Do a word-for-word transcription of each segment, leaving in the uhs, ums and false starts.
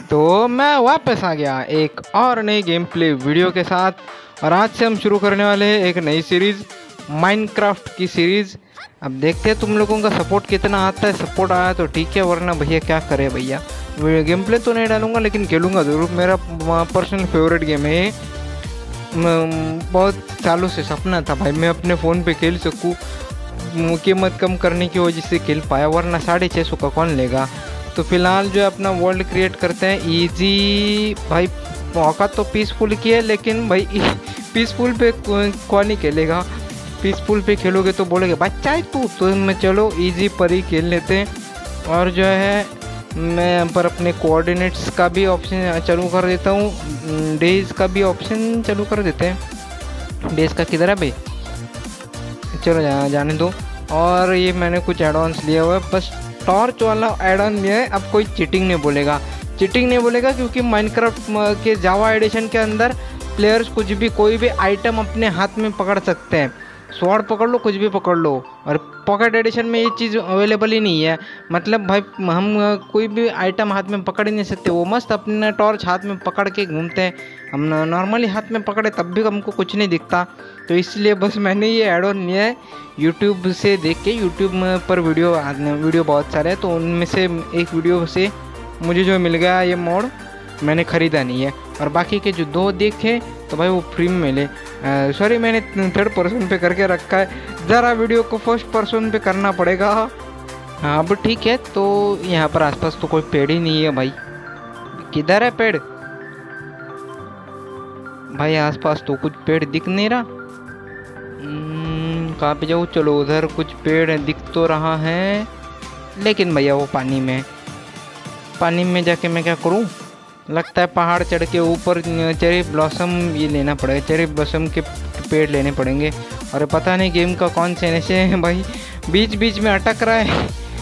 तो मैं वापस आ गया एक और नई गेम प्ले वीडियो के साथ। और आज से हम शुरू करने वाले हैं एक नई सीरीज़, माइनक्राफ्ट की सीरीज़। अब देखते हैं तुम लोगों का सपोर्ट कितना आता है। सपोर्ट आया तो ठीक है, वरना भैया क्या करे भैया। गेम प्ले तो नहीं डालूंगा लेकिन खेलूंगा ज़रूर। मेरा पर्सनल फेवरेट गेम है ये। बहुत सालों से सपना था भाई मैं अपने फ़ोन पे खेल सकूँ। कीमत कम करने की वजह से खेल पाया, वरना साढ़े छः सौ का कौन लेगा। तो फिलहाल जो है अपना वर्ल्ड क्रिएट करते हैं इजी भाई। मौका तो पीसफुल की है लेकिन भाई पीसफुल पे कौन नहीं खेलेगा। पीसफुल पे खेलोगे तो बोलेगे बच्चा है तू, तो मैं चलो इजी पर ही खेल लेते हैं। और जो है मैं यहाँ पर अपने कोऑर्डिनेट्स का भी ऑप्शन चालू कर देता हूँ, डेज का भी ऑप्शन चालू कर देते हैं। डेज का किधर है भाई, चलो जा, जाने दो। और ये मैंने कुछ एड ऑन्स लिया हुआ है, बस टॉर्च वाला एड ऑन लिया है। अब कोई चीटिंग नहीं बोलेगा, चीटिंग नहीं बोलेगा क्योंकि माइनक्राफ्ट के जावा एडिशन के अंदर प्लेयर्स कुछ भी कोई भी आइटम अपने हाथ में पकड़ सकते हैं। स्वॉर्ड पकड़ लो, कुछ भी पकड़ लो। और पॉकेट एडिशन में ये चीज़ अवेलेबल ही नहीं है। मतलब भाई हम कोई भी आइटम हाथ में पकड़ ही नहीं सकते। वो मस्त अपने टॉर्च हाथ में पकड़ के घूमते हैं। हम नॉर्मली हाथ में पकड़े तब भी हमको कुछ नहीं दिखता। तो इसलिए बस मैंने ये ऐड ऑन लिया है यूट्यूब से देख के। यूट्यूब पर वीडियो वीडियो बहुत सारे हैं, तो उनमें से एक वीडियो से मुझे जो मिल गया ये मोड, मैंने ख़रीदा नहीं है। और बाकी के जो दो देखे तो भाई वो फ्री में मिले। सॉरी मैंने थर्ड पर्सन पे करके रखा है, ज़रा वीडियो को फर्स्ट पर्सन पे करना पड़ेगा। हाँ अब ठीक है। तो यहाँ पर आसपास तो कोई पेड़ ही नहीं है भाई। किधर है पेड़ भाई? आसपास तो कुछ पेड़ दिख नहीं रहा। कहाँ पे जाऊँ? चलो उधर कुछ पेड़ दिख तो रहा है, लेकिन भैया वो पानी में पानी में जाके मैं क्या करूँ? लगता है पहाड़ चढ़ के ऊपर चेरी ब्लॉसम ये लेना पड़ेगा, चेरी ब्लॉसम के पेड़ लेने पड़ेंगे। और पता नहीं गेम का कौन से नशे हैं भाई, बीच बीच में अटक रहा है।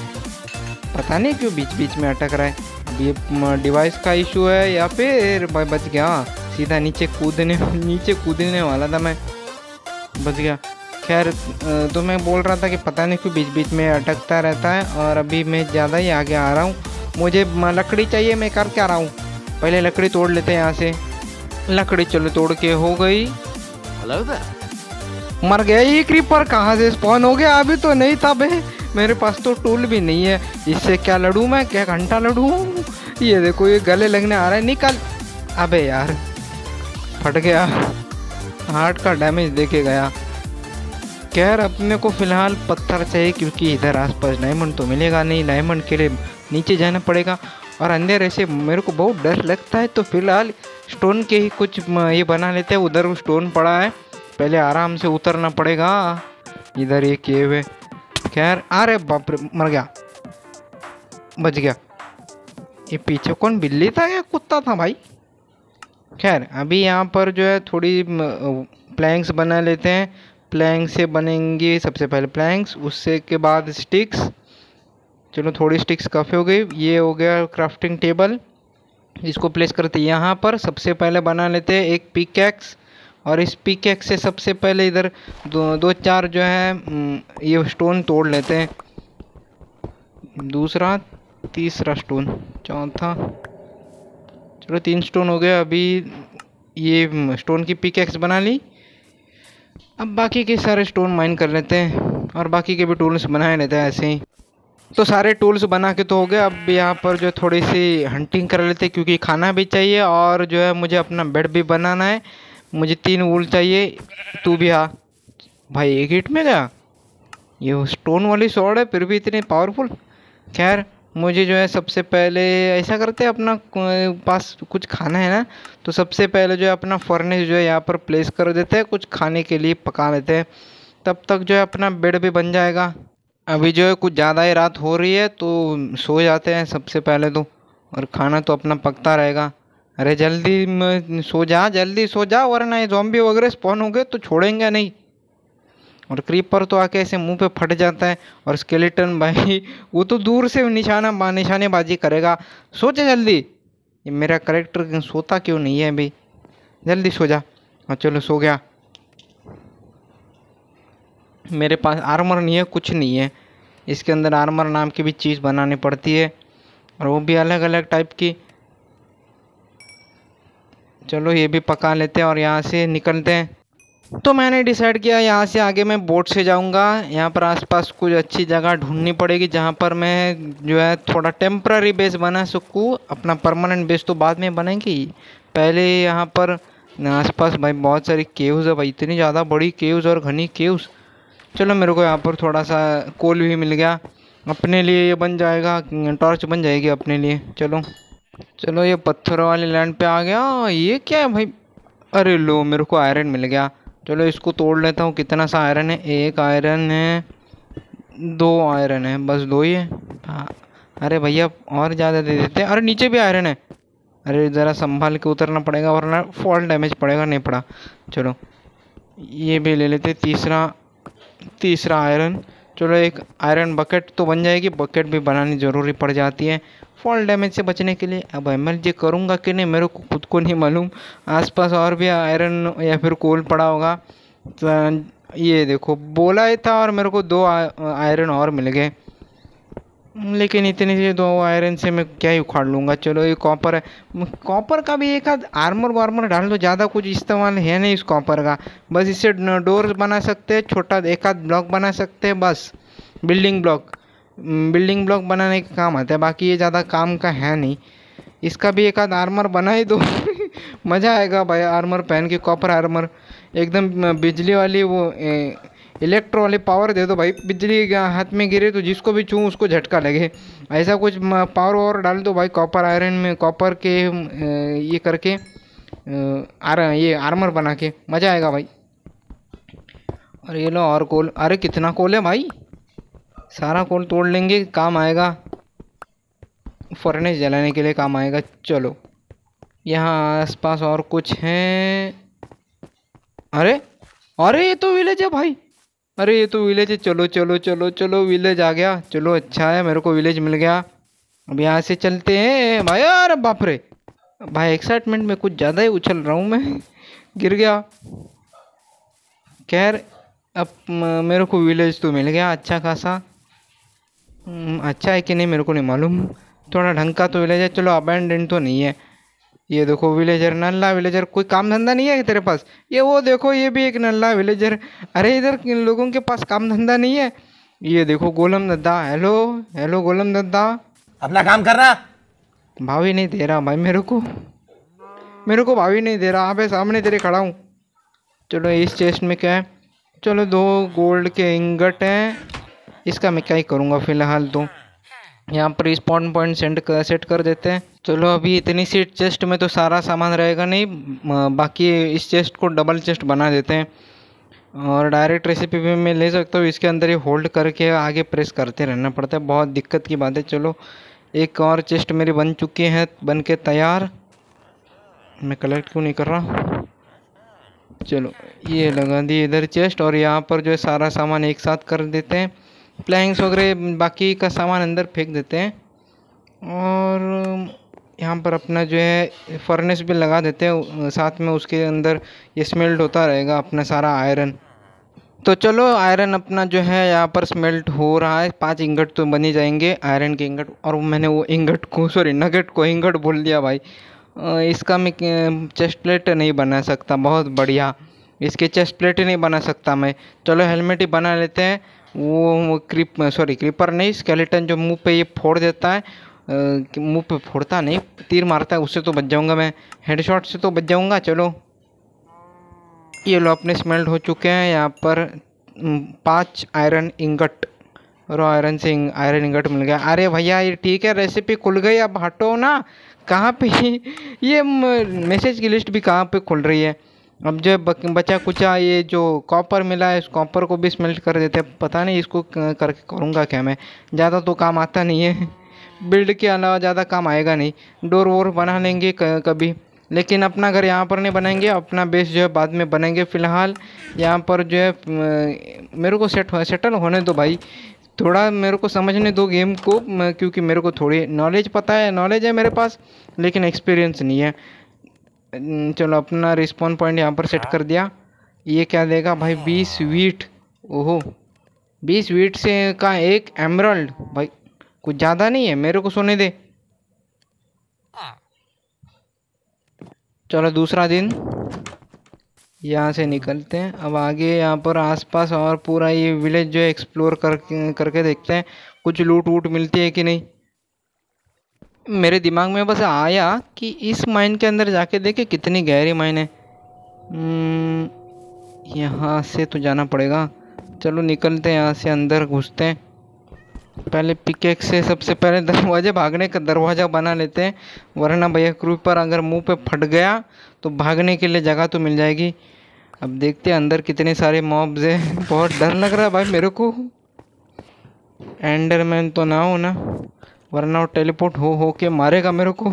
पता नहीं क्यों बीच बीच में अटक रहा है। अब ये डिवाइस का इशू है या फिर भाई बच गया। सीधा नीचे कूदने नीचे कूदने वाला था मैं, बच गया। खैर तो मैं बोल रहा था कि पता नहीं क्यों बीच बीच में अटकता रहता है। और अभी मैं ज़्यादा ही आगे आ रहा हूँ। मुझे लकड़ी चाहिए, मैं कर क्या रहा हूँ? पहले लकड़ी तोड़ लेते हैं यहाँ से। लकड़ी चलो तोड़ के हो गई। हेलो सर, मर गया ये क्रीपर। कहाँ से स्पॉन हो गया? अभी तो नहीं था बे, मेरे पास तो टूल भी नहीं है। इससे क्या लड़ूँ मैं? क्या घंटा लड़ूँ? ये देखो ये गले लगने आ रहा है, निकल। अबे यार फट गया, हार्ट का डैमेज देके गया। खैर अपने को फ़िलहाल पत्थर चाहिए क्योंकि इधर आसपास डायमंड तो मिलेगा नहीं। डायमंड के लिए नीचे जाना पड़ेगा और अंधेरे से मेरे को बहुत डर लगता है। तो फिलहाल स्टोन के ही कुछ ये बना लेते हैं। उधर स्टोन पड़ा है, पहले आराम से उतरना पड़ेगा। इधर ये केव है। खैर अरे बाप रे, मर गया, बच गया। ये पीछे कौन, बिल्ली था या कुत्ता था भाई? खैर अभी यहाँ पर जो है थोड़ी प्लैंक्स बना लेते हैं। प्लैंक से बनेंगे सबसे पहले प्लैंक्स, उससे के बाद स्टिक्स। चलो थोड़ी स्टिक्स काफ़ी हो गई। ये हो गया क्राफ्टिंग टेबल, इसको प्लेस करते हैं यहाँ पर। सबसे पहले बना लेते हैं एक पिकैक्स। और इस पिकैक्स से सबसे पहले इधर दो दो चार जो है ये स्टोन तोड़ लेते हैं। दूसरा, तीसरा स्टोन, चौथा, चलो तीन स्टोन हो गया। अभी ये स्टोन की पिकैक्स बना ली। अब बाकी के सारे स्टोन माइन कर लेते हैं और बाकी के भी टूल्स बनाए लेते हैं ऐसे ही। तो सारे टूल्स बना के तो हो गए। अब यहाँ पर जो थोड़ी सी हंटिंग कर लेते हैं क्योंकि खाना भी चाहिए और जो है मुझे अपना बेड भी बनाना है। मुझे तीन वूल चाहिए। तू भी आ भाई, एक हिट में गया। ये स्टोन वाली स्वॉर्ड है फिर भी इतनी पावरफुल। खैर मुझे जो है सबसे पहले ऐसा करते हैं, अपना पास कुछ खाना है ना, तो सबसे पहले जो है अपना फर्नेस जो है यहाँ पर प्लेस कर देते हैं। कुछ खाने के लिए पका लेते हैं, तब तक जो है अपना बेड भी बन जाएगा। अभी जो है कुछ ज़्यादा ही रात हो रही है तो सो जाते हैं सबसे पहले तो, और खाना तो अपना पकता रहेगा। अरे जल्दी सो जा, जल्दी सो जा, वरना ये ज़ॉम्बी वगैरह स्पॉन हो गए तो छोड़ेंगे नहीं। और क्रीपर तो आके ऐसे मुंह पे फट जाता है। और स्केलेटन भाई वो तो दूर से निशाना निशानेबाजी करेगा। सोचे जल्दी, ये मेरा करेक्टर सोता क्यों नहीं है अभी? जल्दी सो जा। हाँ चलो सो गया। मेरे पास आर्मर नहीं है, कुछ नहीं है। इसके अंदर आर्मर नाम की भी चीज़ बनानी पड़ती है, और वो भी अलग अलग टाइप की। चलो ये भी पका लेते हैं और यहाँ से निकलते हैं। तो मैंने डिसाइड किया यहाँ से आगे मैं बोट से जाऊँगा। यहाँ पर आसपास कुछ अच्छी जगह ढूंढनी पड़ेगी जहाँ पर मैं जो है थोड़ा टेम्प्ररी बेस बना सकूँ। अपना परमानेंट बेस तो बाद में बनेगी, पहले यहाँ पर आसपास भाई बहुत सारी केव्स है भाई, इतनी ज़्यादा बड़ी केव्स और घनी केव्स। चलो मेरे को यहाँ पर थोड़ा सा कोल भी मिल गया, अपने लिए ये बन जाएगा, टॉर्च बन जाएगी अपने लिए। चलो चलो ये पत्थरों वाली लैंड पे आ गया। ये क्या है भाई? अरे लो, मेरे को आयरन मिल गया। चलो इसको तोड़ लेता हूँ। कितना सा आयरन है? एक आयरन है, दो आयरन है, बस दो ही है। हाँ, अरे भैया और ज़्यादा दे देते हैं। अरे नीचे भी आयरन है। अरे ज़रा संभाल के उतरना पड़ेगा वरना फॉल डैमेज पड़ेगा। नहीं पड़ा। चलो ये भी ले लेते। तीसरा तीसरा आयरन। चलो एक आयरन बकेट तो बन जाएगी। बकेट भी बनानी ज़रूरी पड़ जाती है फॉल डैमेज से बचने के लिए। अब एमएलजी करूँगा कि नहीं मेरे को खुद को नहीं मालूम। आसपास और भी आयरन या फिर कोल पड़ा होगा। तो ये देखो, बोला ही था और मेरे को दो आयरन और मिल गए, लेकिन इतने से दो आयरन से मैं क्या ही उखाड़ लूँगा। चलो ये कॉपर है, कॉपर का भी एक आध आर्मर वार्मर डाल दो। ज़्यादा कुछ इस्तेमाल है नहीं इस कॉपर का, बस इससे डोर बना सकते हैं, छोटा एक आध ब्लॉक बना सकते हैं बस। बिल्डिंग ब्लॉक बिल्डिंग ब्लॉक बनाने का काम आता है, बाकी ये ज़्यादा काम का है नहीं। इसका भी एक आध आर्मर बना ही दो मज़ा आएगा भाई आर्मर पहन के। कॉपर आर्मर एकदम बिजली वाली, वो इलेक्ट्रो वाली पावर दे दो भाई। बिजली हाथ में गिरे तो जिसको भी छूँ उसको झटका लगे, ऐसा कुछ पावर वावर डाल दो भाई कॉपर आयरन में। कॉपर के ये करके आर ये आर्मर बना के मज़ा आएगा भाई। और ये लो और कोल। अरे कितना कोल है भाई, सारा कोल तोड़ लेंगे, काम आएगा, फर्नेस जलाने के लिए काम आएगा। चलो यहाँ आसपास और कुछ है। अरे अरे ये तो विलेज है भाई। अरे ये तो विलेज है। चलो चलो चलो चलो विलेज आ गया। चलो अच्छा है, मेरे को विलेज मिल गया। अब यहाँ से चलते हैं भाई। अरे बाप रे भाई, एक्साइटमेंट में कुछ ज़्यादा ही उछल रहा हूँ मैं गिर गया। खैर अब मेरे को विलेज तो मिल गया अच्छा खासा। अच्छा है कि नहीं मेरे को नहीं मालूम, थोड़ा ढंग का तो विलेज है। चलो अबैंडन तो नहीं है। ये देखो विलेजर, नल्ला विलेजर। कोई काम धंधा नहीं है तेरे पास? ये वो देखो, ये भी एक नल्ला विलेजर। अरे इधर इन लोगों के पास काम धंधा नहीं है। ये देखो गोलम दद्दा। हेलो हेलो गोलम दद्दा, अपना काम कर रहा। भाभी नहीं दे रहा भाई मेरे को, मेरे को भाभी नहीं दे रहा। अबे सामने तेरे खड़ा हूँ। चलो इस चेस्ट में क्या है? चलो दो गोल्ड के इंगट हैं, इसका मैं क्या ही करूँगा फ़िलहाल। तो यहाँ पर स्पॉन पॉइंट सेंड कर सेट कर देते हैं। चलो अभी इतनी सी चेस्ट में तो सारा सामान रहेगा नहीं, बाकी इस चेस्ट को डबल चेस्ट बना देते हैं। और डायरेक्ट रेसिपी भी मैं ले सकता हूँ, इसके अंदर ही होल्ड करके आगे प्रेस करते रहना पड़ता है, बहुत दिक्कत की बात है। चलो एक और चेस्ट मेरी बन चुकी है, बन के तैयार। मैं कलेक्ट क्यों नहीं कर रहा? चलो ये लगा दी इधर चेस्ट, और यहाँ पर जो है सारा सामान एक साथ कर देते हैं। प्लैंक्स वगैरह बाकी का सामान अंदर फेंक देते हैं, और यहाँ पर अपना जो है फर्नेस भी लगा देते हैं साथ में, उसके अंदर ये स्मेल्ट होता रहेगा अपना सारा आयरन। तो चलो आयरन अपना जो है यहाँ पर स्मेल्ट हो रहा है। पांच इंगट तो बन ही जाएंगे आयरन के इंगट। और मैंने वो इंगट को सॉरी नगेट को इंगट बोल दिया भाई। इसका मैं चेस्ट प्लेट नहीं बना सकता, बहुत बढ़िया, इसके चेस्ट प्लेट ही नहीं बना सकता मैं। चलो हेलमेट ही बना लेते हैं। वो क्रिप सॉरी क्रीपर नहीं, स्केलेटन जो मुंह पे ये फोड़ देता है, मुंह पे फोड़ता नहीं, तीर मारता है, उससे तो बच जाऊंगा मैं, हेडशॉट से तो बच जाऊंगा। चलो ये लो अपने स्मेल्ट हो चुके हैं। यहाँ पर पांच आयरन इंगट, रॉ आयरन से आयरन इंगट मिल गया। अरे भैया ये ठीक है, रेसिपी खुल गई, अब हटो ना। कहाँ पे ये मैसेज की लिस्ट भी कहाँ पे खुल रही है? अब जो बचा कुचा ये जो कॉपर मिला है, इस कॉपर को भी स्मेल्ट कर देते हैं। पता नहीं इसको करके करूँगा क्या मैं, ज़्यादा तो काम आता नहीं है बिल्ड के अलावा ज़्यादा काम आएगा नहीं। डोर वोर बना लेंगे कभी, लेकिन अपना घर यहाँ पर नहीं बनाएंगे, अपना बेस जो है बाद में बनाएंगे। फ़िलहाल यहाँ पर जो है मेरे को सेट सेटल होने दो भाई, थोड़ा मेरे को समझने दो गेम को, क्योंकि मेरे को थोड़ी नॉलेज पता है, नॉलेज है मेरे पास, लेकिन एक्सपीरियंस नहीं है। चलो अपना रिस्पॉन पॉइंट यहाँ पर सेट कर दिया। ये क्या देगा भाई? बीस वीट। ओहो, बीस वीट से का एक एमरल्ड भाई, कुछ ज़्यादा नहीं है, मेरे को सोने दे। चलो दूसरा दिन, यहाँ से निकलते हैं अब आगे। यहाँ पर आसपास और पूरा ये विलेज जो है एक्सप्लोर करके करके देखते हैं कुछ लूट वूट मिलती है कि नहीं। मेरे दिमाग में बस आया कि इस माइन के अंदर जाके देखे कितनी गहरी माइन है। हम्म, यहाँ से तो जाना पड़ेगा। चलो निकलते हैं यहाँ से, अंदर घुसते हैं। पहले पिकेक्स से सबसे पहले दरवाजे भागने का दरवाज़ा बना लेते हैं, वरना भैया क्रीपर अगर मुंह पे फट गया तो भागने के लिए जगह तो मिल जाएगी। अब देखते हैं अंदर कितने सारे मॉब्स हैं। बहुत डर लग रहा है भाई मेरे को। एंडरमैन तो ना हो ना, वरना वो टेलीपोर्ट हो हो के मारेगा मेरे को।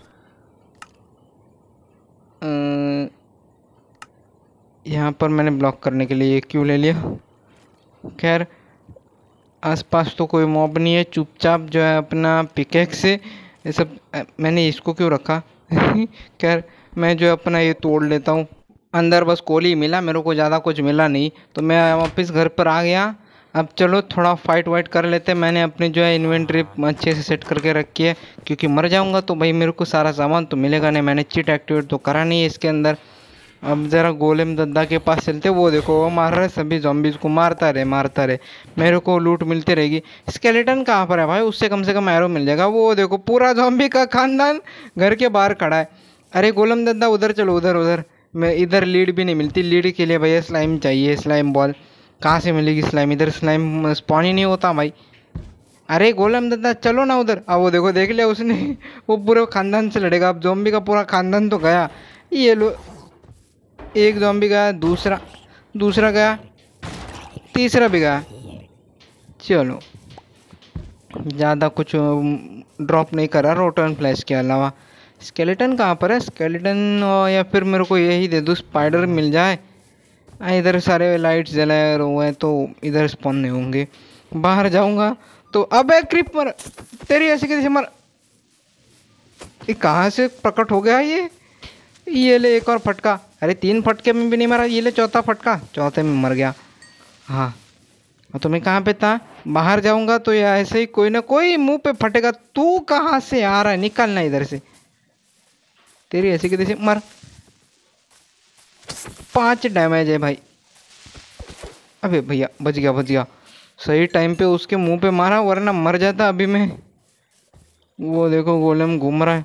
यहाँ पर मैंने ब्लॉक करने के लिए ये क्यों ले लिया। खैर आसपास तो कोई मॉब नहीं है, चुपचाप जो है अपना पिकेक्स से ये सब। मैंने इसको क्यों रखा। खैर मैं जो है अपना ये तोड़ लेता हूँ। अंदर बस कोल ही मिला मेरे को, ज़्यादा कुछ मिला नहीं, तो मैं वापस घर पर आ गया। अब चलो थोड़ा फाइट वाइट कर लेते हैं। मैंने अपनी जो है इन्वेंट्री अच्छे से सेट करके रखी है, क्योंकि मर जाऊंगा तो भाई मेरे को सारा सामान तो मिलेगा नहीं। मैंने चिट एक्टिवेट तो करा नहीं है इसके अंदर। अब ज़रा गोलेम दद्दा के पास चलते। वो देखो वो मार रहा है सभी जॉम्बीज़ को, मारता रहे मारता रहे, मेरे को लूट मिलती रहेगी। स्केलेटन कहाँ पर है भाई, उससे कम से कम एरो मिल जाएगा। वो देखो पूरा जॉम्बी का खानदान घर के बाहर खड़ा है। अरे गोलम दद्दा उधर चलो, उधर उधर। मैं इधर लीड भी नहीं मिलती, लीड के लिए भैया स्लाइम चाहिए, स्लाइम बॉल। कहाँ से मिलेगी स्लाइम, इधर स्लाइम स्पॉन ही नहीं होता भाई। अरे गोलम दद्दा चलो ना उधर। अब वो देखो देख लिया उसने। वो पूरे खानदान से लड़ेगा, अब जॉम्बी का पूरा खानदान तो गया। ये लो, एक ज़ॉम्बी गया, दूसरा दूसरा गया, तीसरा भी गया। चलो ज़्यादा कुछ ड्रॉप नहीं करा रोटन फ्लैश के अलावा। स्केलेटन कहाँ पर है, स्केलेटन या फिर मेरे को यही दे दो, स्पाइडर मिल जाए। इधर सारे लाइट्स जलाए हुए हैं तो इधर स्पॉन नहीं होंगे। बाहर जाऊंगा तो अबे क्रीपर तेरी ऐसी कैसे मर, ये कहाँ से प्रकट हो गया ये। ये ले एक और फटका। अरे तीन फटके में भी नहीं मरा, ये ले चौथा फटका, चौथे में मर गया। हाँ तो मैं कहाँ पे था, बाहर जाऊंगा तो या ऐसे ही कोई ना कोई मुंह पे फटेगा। तू कहाँ से आ रहा है, निकलना इधर से, तेरी ऐसी की तैसी मर। पाँच डैमेज है भाई। अबे भैया बच गया बच गया, सही टाइम पे उसके मुंह पे मारा, वरना मर जाता अभी मैं। वो देखो गोलेम घूम रहा है।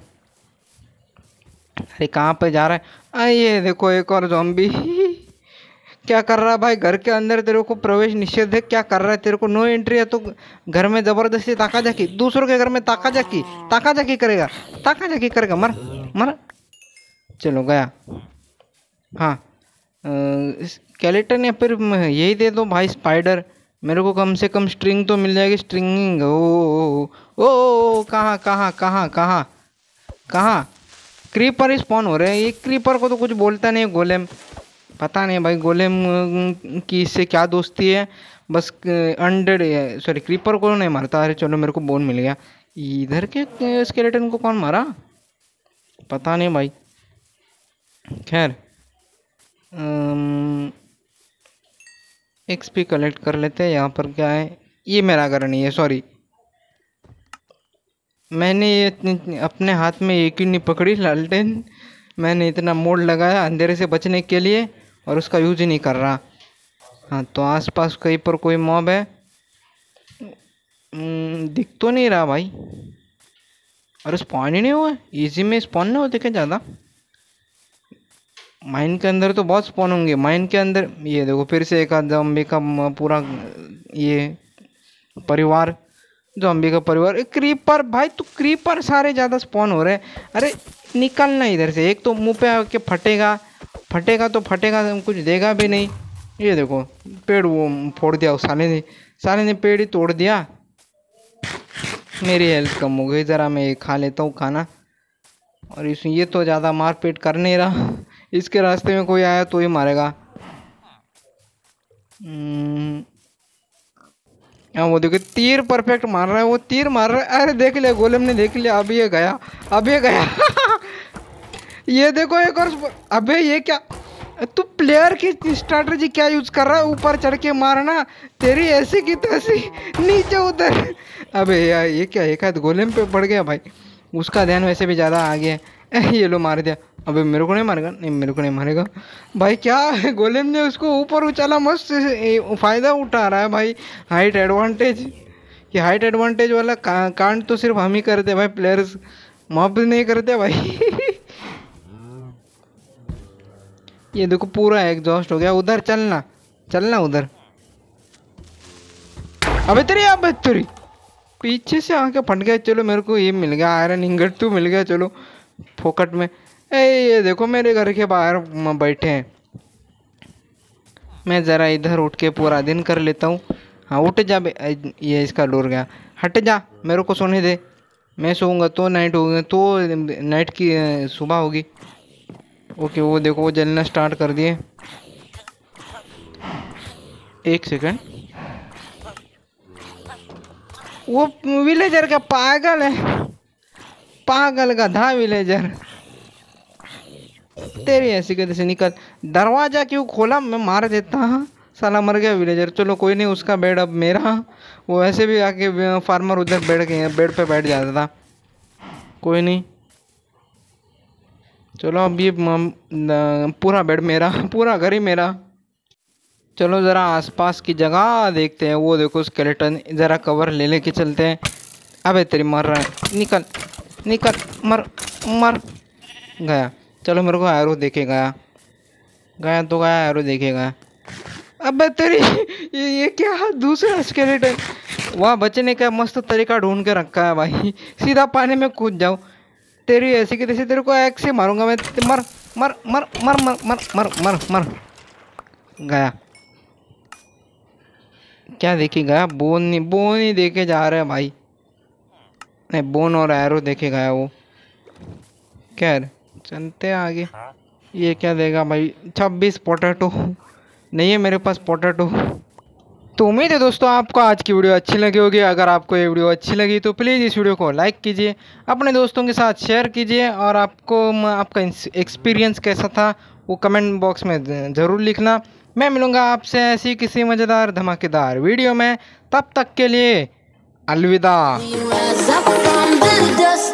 अरे कहाँ पे जा रहा है। आ ये देखो एक और ज़ॉम्बी। क्या कर रहा है भाई घर के अंदर, तेरे को प्रवेश निषेध है। क्या कर रहा है, तेरे को नो एंट्री है तो घर में जबरदस्ती ताका जाकी, दूसरों के घर में ताका जाकी ताका जाकी करेगा, ताका जाकी करेगा। मर मर। चलो गया। हाँ स्केलेटन या फिर यही दे दो भाई, स्पाइडर। मेरे को कम से कम स्ट्रिंग तो मिल जाएगी, स्ट्रिंगिंग। ओ ओ ओ कहाँ कहाँ कहाँ कहाँ कहाँ क्रीपर स्पॉन हो रहे हैं। ये क्रीपर को तो कुछ बोलता नहीं गोलेम, पता नहीं भाई गोलेम की इससे क्या दोस्ती है। बस अंडर सॉरी क्रीपर को नहीं मारता। अरे चलो मेरे को बोन मिल गया। इधर के स्केलेटन को कौन मारा पता नहीं भाई। खैर एक्सपी कलेक्ट कर लेते हैं। यहाँ पर क्या है, ये मेरा घर नहीं है, सॉरी। मैंने ये अपने हाथ में एक ही नहीं पकड़ी लालटेन, मैंने इतना मोड लगाया अंधेरे से बचने के लिए और उसका यूज ही नहीं कर रहा। हाँ तो आसपास कहीं पर कोई मॉब है, दिख तो नहीं रहा भाई। अरे स्पॉन ही नहीं हुआ, इजी में स्पॉन नहीं होते क्या ज़्यादा। माइन के अंदर तो बहुत स्पॉन होंगे, माइन के अंदर। ये देखो फिर से एक आध ज़ॉम्बी का पूरा ये परिवार, ज़ॉम्बी का परिवार। क्रीपर भाई तू, क्रीपर सारे ज़्यादा स्पॉन हो रहे हैं। अरे निकलना इधर से, एक तो मुंह पे आके फटेगा, फटेगा तो फटेगा, कुछ देगा भी नहीं। ये देखो पेड़ वो फोड़ दिया उस साले ने, साले ने पेड़ ही तोड़ दिया। मेरी हेल्थ कम हो गई, ज़रा मैं खा लेता हूँ खाना। और इस ये तो ज़्यादा मारपीट कर नहीं रहा, इसके रास्ते में कोई आया तो ही मारेगा। हाँ वो देखो तीर परफेक्ट मार रहा है, वो तीर मार रहा है। अरे देख लिया गोलेम ने, देख लिया। अब ये गया, अब ये गया। ये देखो एक और। अबे ये क्या, तू प्लेयर की स्ट्रैटेजी क्या यूज कर रहा है, ऊपर चढ़ के मारना, तेरी ऐसी की तैसी नीचे उधर। अबे यार ये क्या, एक हाथ गोलेम पे पड़ गया भाई, उसका ध्यान वैसे भी ज़्यादा आ गया। ये लो मार दिया। अबे मेरे को नहीं मारेगा, नहीं मेरे को नहीं मारेगा भाई। क्या है, गोलेम ने उसको ऊपर उछाला, मस्त फ़ायदा उठा रहा है भाई। हाइट एडवांटेज, ये हाइट एडवांटेज वाला का, कांड तो सिर्फ हम ही करते भाई, प्लेयर्स मॉब नहीं करते भाई। ये देखो पूरा एग्जॉस्ट हो गया। उधर चलना, चलना उधर। अबे तेरी अब तेरी पीछे से आके फट गया। चलो मेरे को ये मिल गया, आयरन इंगट तो मिल गया, चलो फोकट में। ए ये देखो मेरे घर के बाहर बैठे हैं। मैं ज़रा इधर उठ के पूरा दिन कर लेता हूँ। हाँ उठ जा बे। ये इसका डोर गया, हट जा, मेरे को सोने दे। मैं सोऊंगा तो नाइट होगी, तो नाइट की सुबह होगी। ओके वो देखो वो जलना स्टार्ट कर दिए। एक सेकंड, वो विलेजर का पागल है, पागल गधा विलेजर। तेरी ऐसी कैसे से निकल। दरवाजा क्यों खोला, मैं मार देता। हाँ साला मर गया विलेजर। चलो कोई नहीं, उसका बेड अब मेरा। वो वैसे भी आके फार्मर उधर बैठ गए, बेड पे बैठ जाता था। कोई नहीं, चलो अब ये पूरा बेड मेरा, पूरा घर ही मेरा। चलो ज़रा आसपास की जगह देखते हैं। वो देखो स्केलेटन, ज़रा कवर ले लेके चलते हैं। अबे तेरी मर रहा है, निकल निकल, मर मर गया। चलो मेरे को एरो देखे गया, गया तो गया, एरो देखे गया। अबे तेरी ये, ये क्या दूसरा स्केलेटन। वहाँ बचने का मस्त तरीका ढूंढ के रखा है भाई, सीधा पानी में कूद जाओ। तेरी ऐसी की तैसी, तेरे को एक से मारूंगा मैं। मर मर मर मर मर मर मर मर मर गया। क्या देखे गया, बोन नहीं, बोन ही देखे जा रहे हैं भाई। नहीं बोन और एरो देखे गया वो। क्या चलते आगे। ये क्या देगा भाई, छब्बीस पोटैटो नहीं है मेरे पास पोटैटो। तो उम्मीद है दोस्तों आपको आज की वीडियो अच्छी लगी होगी। अगर आपको ये वीडियो अच्छी लगी तो प्लीज़ इस वीडियो को लाइक कीजिए, अपने दोस्तों के साथ शेयर कीजिए, और आपको आपका एक्सपीरियंस कैसा था वो कमेंट बॉक्स में ज़रूर लिखना। मैं मिलूँगा आपसे ऐसी किसी मज़ेदार धमाकेदार वीडियो में। तब तक के लिए अलविदा।